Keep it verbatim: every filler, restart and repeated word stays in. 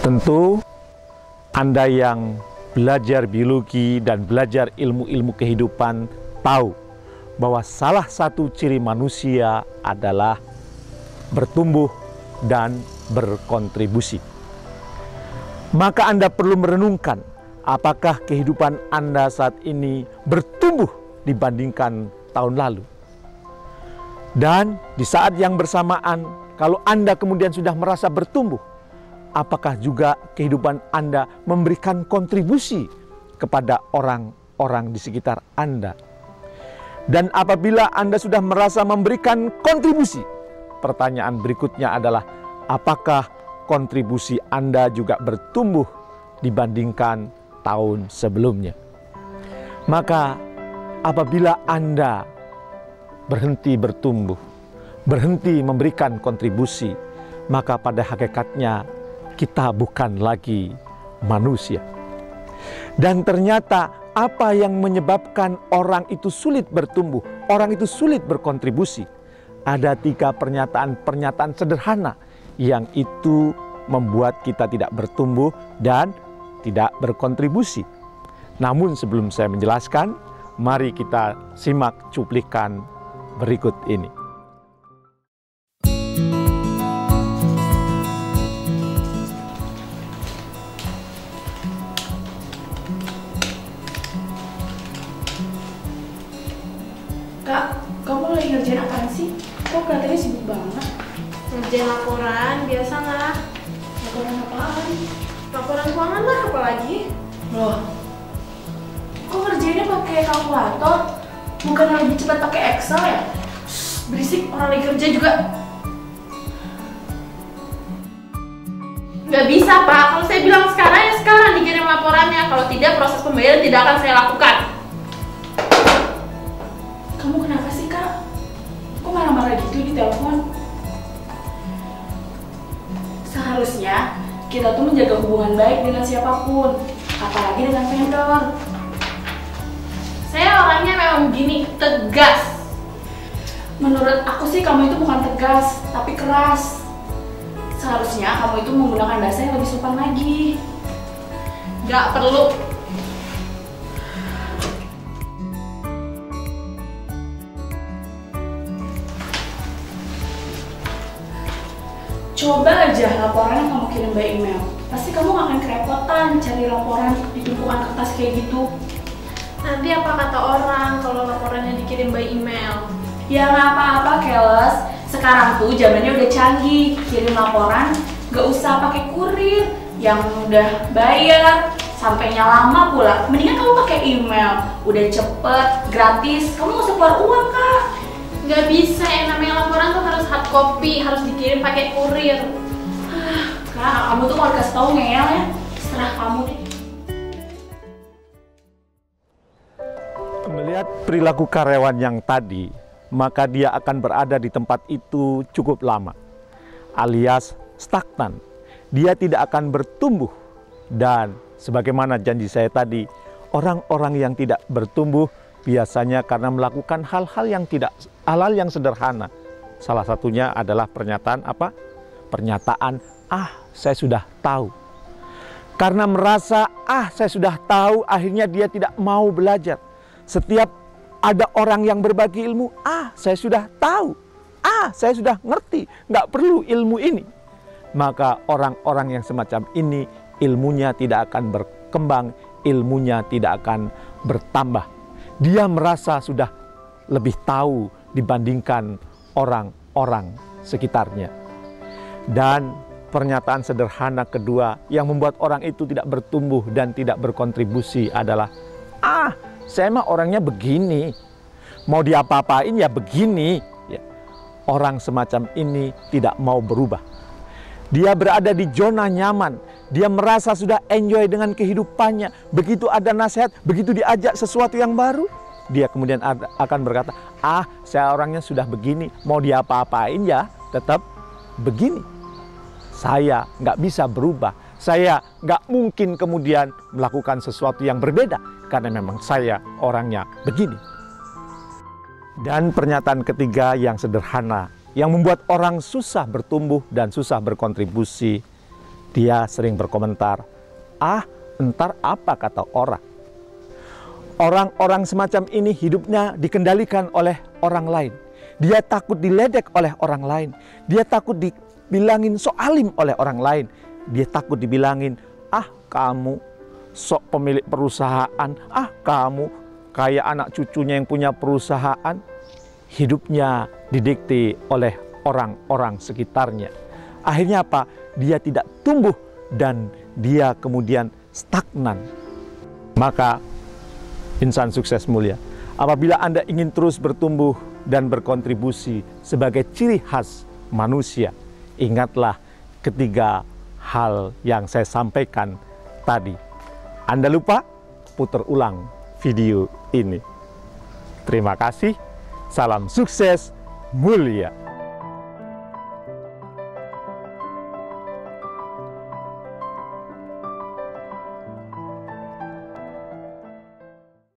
Tentu Anda yang belajar biologi dan belajar ilmu-ilmu kehidupan tahu bahwa salah satu ciri manusia adalah bertumbuh dan berkontribusi. Maka Anda perlu merenungkan apakah kehidupan Anda saat ini bertumbuh dibandingkan tahun lalu. Dan di saat yang bersamaan, kalau Anda kemudian sudah merasa bertumbuh, apakah juga kehidupan Anda memberikan kontribusi kepada orang-orang di sekitar Anda? Dan apabila Anda sudah merasa memberikan kontribusi, pertanyaan berikutnya adalah, apakah kontribusi Anda juga bertumbuh dibandingkan tahun sebelumnya? Maka apabila Anda berhenti bertumbuh, berhenti memberikan kontribusi, maka pada hakikatnya kita bukan lagi manusia. Dan ternyata apa yang menyebabkan orang itu sulit bertumbuh, orang itu sulit berkontribusi? Ada tiga pernyataan-pernyataan sederhana yang itu membuat kita tidak bertumbuh dan tidak berkontribusi. Namun sebelum saya menjelaskan, mari kita simak cuplikan berikut ini. Kak, kamu lagi ngerjain apaan sih? Kok kelihatannya sibuk banget? Ngerjain laporan, biasa lah. Laporan apaan? Laporan keuangan lah, apalagi. Loh, kok ngerjainnya pakai kalkulator? Bukan lebih cepat pakai Excel ya? Shh, berisik, orang lagi kerja juga. Nggak bisa, Pak. Kalau saya bilang sekarang, ya sekarang dikirim laporannya. Kalau tidak, proses pembayaran tidak akan saya lakukan. Kamu kenapa sih, Kak? Kok marah-marah gitu di telepon? Seharusnya kita tuh menjaga hubungan baik dengan siapapun, apalagi dengan vendor. Saya orangnya memang begini, tegas. Menurut aku sih kamu itu bukan tegas, tapi keras. Seharusnya kamu itu menggunakan bahasa yang lebih sopan lagi. Nggak perlu. Coba aja laporan yang kamu kirim by email. Pasti kamu gak akan kerepotan cari laporan di tumpukan kertas kayak gitu. Nanti apa kata orang kalau laporannya dikirim by email? Ya nggak apa-apa, Keles. Sekarang tuh zamannya udah canggih. Kirim laporan gak usah pakai kurir yang udah bayar, sampainya lama pula. Mendingan kamu pakai email, udah cepet, gratis. Kamu gak usah keluar uang, Kak. Nggak bisa, yang namanya laporan tuh harus hard copy, harus dikirim pakai kurir. Kak, kamu tuh kalau dikasih tau ngeyel ya, setelah kamu deh. Melihat perilaku karyawan yang tadi, maka dia akan berada di tempat itu cukup lama, alias stagnan. Dia tidak akan bertumbuh. Dan sebagaimana janji saya tadi, orang-orang yang tidak bertumbuh biasanya karena melakukan hal-hal yang tidak hal-hal yang sederhana. Salah satunya adalah pernyataan apa? Pernyataan, ah saya sudah tahu. Karena merasa, ah saya sudah tahu, akhirnya dia tidak mau belajar. Setiap ada orang yang berbagi ilmu, ah saya sudah tahu, ah saya sudah ngerti, nggak perlu ilmu ini. Maka orang-orang yang semacam ini ilmunya tidak akan berkembang, ilmunya tidak akan bertambah. Dia merasa sudah lebih tahu dibandingkan orang-orang sekitarnya. Dan pernyataan sederhana kedua yang membuat orang itu tidak bertumbuh dan tidak berkontribusi adalah, ah saya mah orangnya begini, mau diapa-apain ya begini. Ya. Orang semacam ini tidak mau berubah. Dia berada di zona nyaman, dia merasa sudah enjoy dengan kehidupannya. Begitu ada nasihat, begitu diajak sesuatu yang baru, dia kemudian ada, akan berkata, ah saya orangnya sudah begini, mau diapa-apain ya tetap begini. Saya nggak bisa berubah, saya nggak mungkin kemudian melakukan sesuatu yang berbeda, karena memang saya orangnya begini. Dan pernyataan ketiga yang sederhana, yang membuat orang susah bertumbuh dan susah berkontribusi, Dia sering berkomentar, "Ah, entar apa kata orang?" Orang-orang semacam ini hidupnya dikendalikan oleh orang lain. Dia takut diledek oleh orang lain. Dia takut dibilangin sok alim oleh orang lain. Dia takut dibilangin, "Ah, kamu sok pemilik perusahaan. Ah, kamu kayak anak cucunya yang punya perusahaan." Hidupnya didikte oleh orang-orang sekitarnya. Akhirnya apa? Dia tidak tumbuh dan dia kemudian stagnan. Maka insan sukses mulia, apabila Anda ingin terus bertumbuh dan berkontribusi sebagai ciri khas manusia, ingatlah ketiga hal yang saya sampaikan tadi. Anda lupa? Putar ulang video ini. Terima kasih. Salam sukses mulia.